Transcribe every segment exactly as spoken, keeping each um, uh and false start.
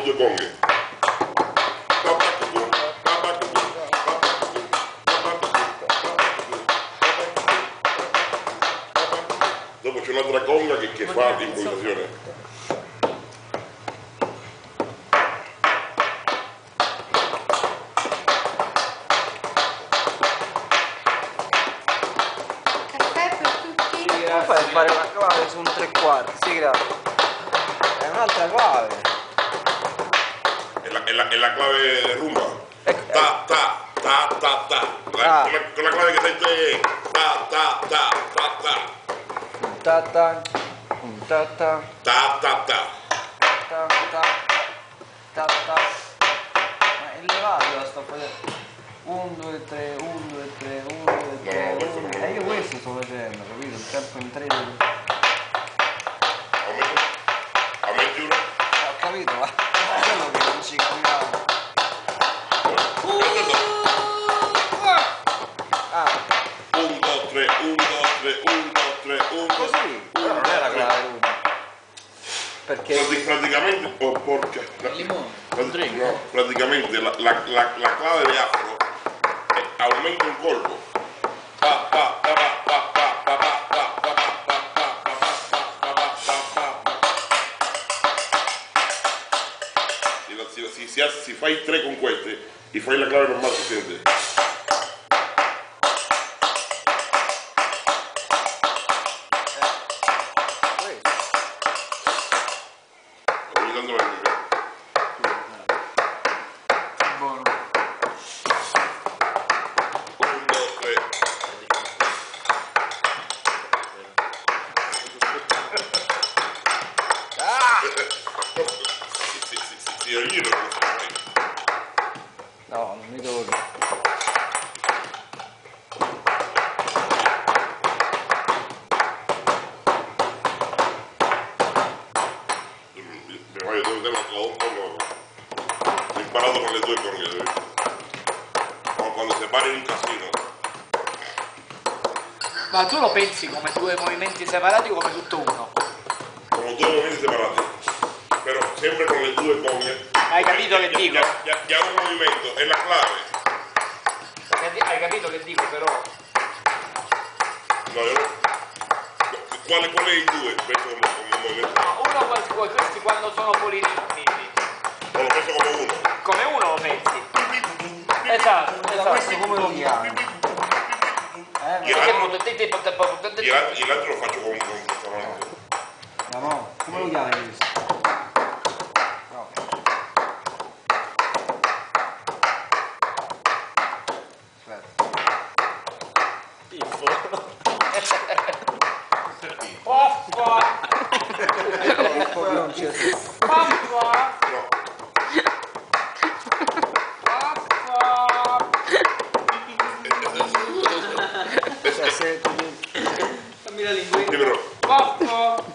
due conghe. Dopo c'è un'altra conga che, che fa l'improvvisazione. Fai fare una clave su un tre quarti, sì grazie. È un'altra clave. È la, è la, è la clave rumba. Ecco, Ta ta ta ta ta. La, Ah. con, la, con la clave che sente è ta ta ta ta ta. un ta ta, un ta ta, Ta ta ta. ta ta, ta ta. Ma è levato la sto facendo. uno, due, tre, uno, due, tre, uno, due, tre, No, questo uno. non E lo io so. questo sto facendo, capito? Il tempo in tre. Aumento. Aumenti uno. Ho capito, ma quello che non ci capiamo. Ah, un, due, tre, uno, due, tre, uno, due, tre, uno. così? Però non è la clave ruba. Perché? Praticamente, oh porca. Il limone, Prati- un drink. no, praticamente la, la, la, la clave di afro è aumenta un colpo. Pa, pa, pa, pa, pa, pa, pa, pa, pa, pa, pa, pa, pa, pa, pa, pa, pa, pa. Si, la- si, si, si, si fa i tre con queste e fai la clave normale si sente. Ogni tanto va bene. Buono. Un, due, tre. Ah! Sì, sì, sì, sì, sì, io non lo so. No, non mi torna. Mi voglio dove la ho imparato con le due conghe. Quando separi un casino. Ma tu lo pensi come due movimenti separati o come tutto uno? Sono due movimenti separati, però sempre con le due conghe. Hai capito che dico? Che ha un movimento, è la clave. Hai capito che dico però? No, io... Quale, qual è il due? Penso come, come movimento. No, uno qual- questi quando sono poliritmici. Non lo penso come uno. Come uno lo pensi? Esatto, E da questo esatto. come lo chiami? Eh, Io- ma... E l'altro, e l'altro lo faccio con, con questa mano. Ma no, come lo chiami questo? No. Aspetta. Poffa! Poi non c'è. Poffa! No. Poffa! Cioè, se tu... Fammi la linguetta. Sì, però. Poffa!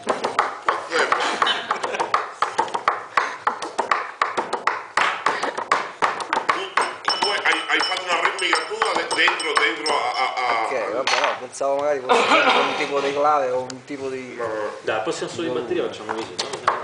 Tu, tu hai, hai fatto una ritmica tua de- dentro, dentro a... a, a... Ok, vabbè, no, pensavo magari fosse sempre un tipo di clave o un tipo di... No, no, no. Dai, al prossimo suono di batteria facciamo così, no?